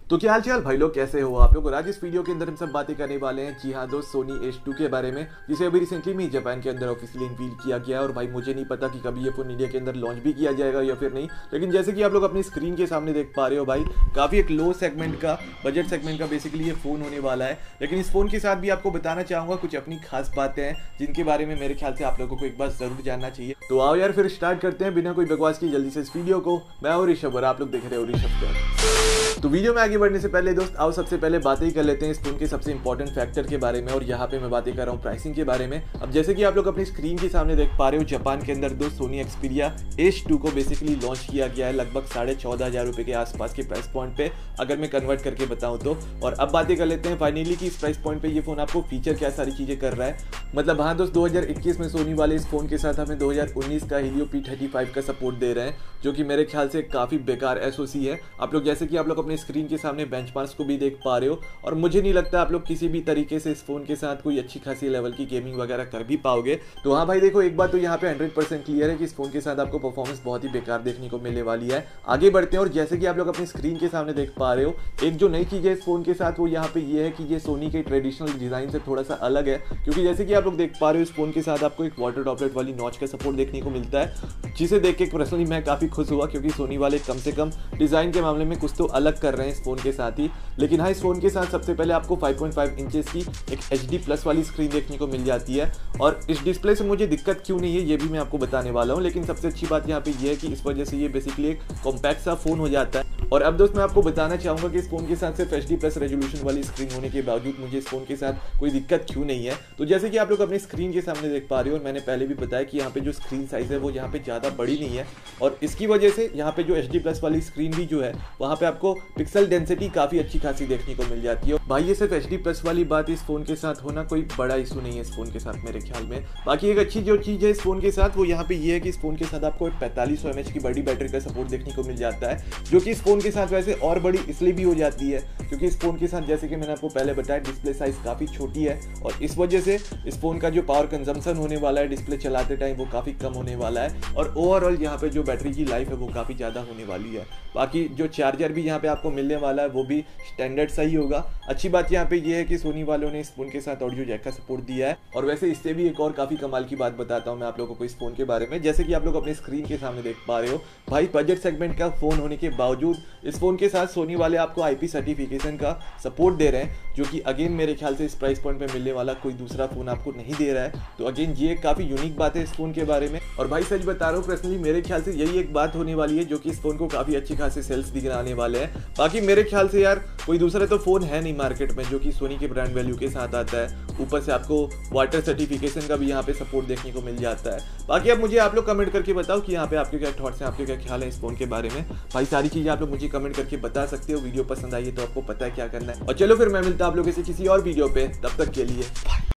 तो क्या हाल चाल भाई लोग, कैसे हो आप लोग। और आज इस वीडियो के अंदर हम सब बातें करने वाले हैं, जी हाँ दोस्त, सोनी H2 के बारे में, जिसे अभी रिसेंटली में जापान के अंदर ऑफिशियली अनवील किया गया है। और भाई मुझे नहीं पता कि कभी ये फोन इंडिया के अंदर लॉन्च भी किया जाएगा या फिर नहीं, लेकिन जैसे कि आप लोग अपनी स्क्रीन के सामने देख पा रहे हो भाई, काफी एक लो सेगमेंट का, बजट सेगमेंट का बेसिकली ये फोन होने वाला है। लेकिन इस फोन के साथ भी आपको बताना चाहूंगा कुछ अपनी खास बातें हैं, जिनके बारे में मेरे ख्याल से आप लोगों को एक बार जरूर जानना चाहिए। तो आओ यार फिर स्टार्ट करते हैं बिना कोई बकवास की जल्दी से इस वीडियो को। मैं और ऋषभ और आप लोग देख रहे हो ऋषभ। तो वीडियो में आगे बढ़ने से पहले दोस्त आओ सबसे पहले बातें ही कर लेते हैं इस फोन के सबसे इंपॉर्टेंट फैक्टर के बारे में। और यहाँ पे मैं बातें कर रहा हूँ प्राइसिंग के बारे में। अब जैसे कि आप लोग अपनी स्क्रीन के सामने देख पा रहे हो, जापान के अंदर दोस्त सोनी एक्सपीरिया H2 को बेसिकली लॉन्च किया गया है लगभग 14,500 रुपए के आसपास के प्राइस पॉइंट पे, अगर मैं कन्वर्ट करके बताऊं तो। और अब बातें कर लेते हैं फाइनली कि इस प्राइस पॉइंट पे ये फोन आपको फीचर क्या सारी चीजें कर रहा है। मतलब हाँ दोस्त, 2021 में सोनी वाले इस फोन के साथ हमें 2019 का हीलियो P35 का सपोर्ट दे रहे हैं, जो कि मेरे ख्याल से काफी बेकार SoC है। आप लोग जैसे कि आप लोग अपने स्क्रीन के सामने बेंचमार्क्स को भी देख पा रहे हो, और मुझे नहीं लगता आप लोग किसी भी तरीके से इस फोन के साथ कोई अच्छी खासी लेवल की गेमिंग वगैरह कर भी पाओगे। तो हाँ भाई देखो, एक बात तो यहाँ पे 100% क्लियर है कि इस फोन के साथ आपको परफॉर्मेंस बहुत ही बेकार देखने को मिलने वाली है। आगे बढ़ते हैं, और जैसे कि आप लोग अपनी स्क्रीन के सामने देख पा रहे हो, एक जो नई चीज है इस फोन के साथ वो यहाँ पे ये है कि ये सोनी के ट्रेडिशनल डिजाइन से थोड़ा सा अलग है। क्योंकि जैसे कि आप लोग देख पा रहे हो, इस फोन के साथ आपको एक वाटर ड्रॉपलेट वाली नॉच का सपोर्ट देखने को मिलता है, जिसे देख के पर्सनली मैं काफी खुश हुआ, क्योंकि सोनी वाले कम से कम डिजाइन के मामले में कुछ तो अलग कर रहे हैं इस फोन के साथ ही। लेकिन हाँ, इस फोन के साथ सबसे पहले आपको 5.5 इंचेस की एक HD+ वाली स्क्रीन देखने को मिल जाती है। और इस डिस्प्ले से मुझे दिक्कत क्यों नहीं है ये भी मैं आपको बताने वाला हूँ। लेकिन सबसे अच्छी बात यहाँ पे ये है कि इस वजह से ये बेसिकली एक कॉम्पैक्ट सा फोन हो जाता है। और अब दोस्त मैं आपको बताना चाहूंगा कि इस फोन के साथ सिर्फ HD+ रेजोल्यूशन वाली स्क्रीन होने के बावजूद मुझे इस फोन के साथ कोई दिक्कत क्यों नहीं है। तो जैसे कि आप लोग अपनी स्क्रीन के सामने देख पा रहे हो, और मैंने पहले भी बताया कि यहाँ पे जो स्क्रीन साइज है वो यहाँ पे ज्यादा बड़ी नहीं है, और इसकी वजह से यहाँ पे जो HD+ वाली स्क्रीन भी जो है वहाँ पे आपको पिक्सल डेंसिटी काफी अच्छी खासी देखने को मिल जाती है। भाई ये सिर्फ HD+ वाली बात इस फोन के साथ होना कोई बड़ा इशू नहीं है इस फोन के साथ मेरे ख्याल में। बाकी एक अच्छी जो चीज है इस फोन के साथ वो यहाँ पे ये है कि इस फोन के साथ आपको एक 4500 mAh की बड़ी बैटरी का सपोर्ट देखने को मिल जाता है, जो कि इस फोन के साथ वैसे और बड़ी इसलिए भी हो जाती है क्योंकि इस फोन के साथ जैसे कि मैंने आपको पहले बताया डिस्प्ले साइज काफी छोटी है, और इस वजह से इस फोन का जो पावर कंजम्पशन होने वाला है डिस्प्ले चलाते टाइम वो काफी कम होने वाला है, और ओवरऑल यहाँ पे जो बैटरी की लाइफ है वो काफी ज्यादा होने वाली है। बाकी जो चार्जर भी यहाँ पे आपको मिलने वाला है वो भी स्टैंडर्ड सही होगा। अच्छी बात यहाँ पे ये है कि सोनी वालों ने इस फोन के साथ ऑडियो जैक का सपोर्ट दिया है। और वैसे इससे भी एक और काफी कमाल की बात बताता हूँ मैं आप लोगों को इस फोन के बारे में। जैसे कि आप लोग अपने स्क्रीन के सामने देख पा रहे हो भाई, बजट सेगमेंट का फोन होने के बावजूद इस फोन के साथ सोनी वाले आपको IP सर्टिफिकेशन का सपोर्ट दे रहे हैं, जो कि अगेन मेरे ख्याल से इस प्राइस पॉइंट पे मिलने वाला कोई दूसरा फोन आपको नहीं दे रहा है। तो अगेन ये काफी यूनिक बात है इस फोन के बारे में। और भाई सच बता रहा हूँ, पर्सनली मेरे ख्याल से यही एक बात होने वाली है जो कि इस फोन को काफी अच्छी खासी सेल्स दिखाने वाले हैं। बाकी मेरे ख्याल से यार कोई दूसरा तो फोन है नहीं मार्केट में जो कि सोनी के ब्रांड वैल्यू के साथ आता है। ऊपर से आपको वाटर सर्टिफिकेशन का भी यहाँ पे सपोर्ट देखने को मिल जाता है। बाकी अब मुझे आप लोग कमेंट करके बताओ कि यहाँ पे आपके क्या थॉट्स हैं, आपके क्या ख्याल है इस फोन के बारे में। भाई सारी चीजें आप लोग मुझे कमेंट करके बता सकते हो। वीडियो पसंद आई है तो आपको पता है क्या करना है। और चलो फिर मैं मिलता हूं आप लोगों से किसी और वीडियो पे, तब तक के लिए बाय।